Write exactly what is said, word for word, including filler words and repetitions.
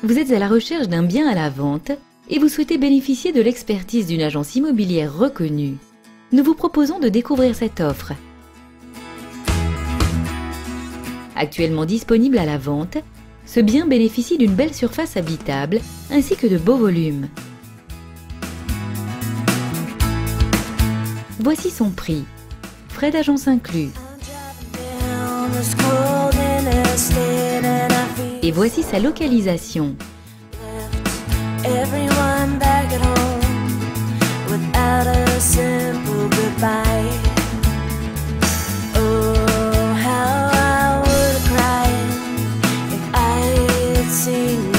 Vous êtes à la recherche d'un bien à la vente et vous souhaitez bénéficier de l'expertise d'une agence immobilière reconnue. Nous vous proposons de découvrir cette offre. Actuellement disponible à la vente, ce bien bénéficie d'une belle surface habitable ainsi que de beaux volumes. Voici son prix, frais d'agence inclus. Et voici sa localisation. Sing